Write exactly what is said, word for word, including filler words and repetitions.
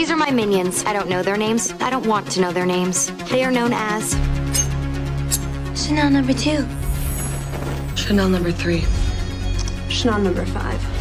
These are my minions. I don't know their names. I don't want to know their names. They are known as... Chanel number two. Chanel number three. Chanel number five.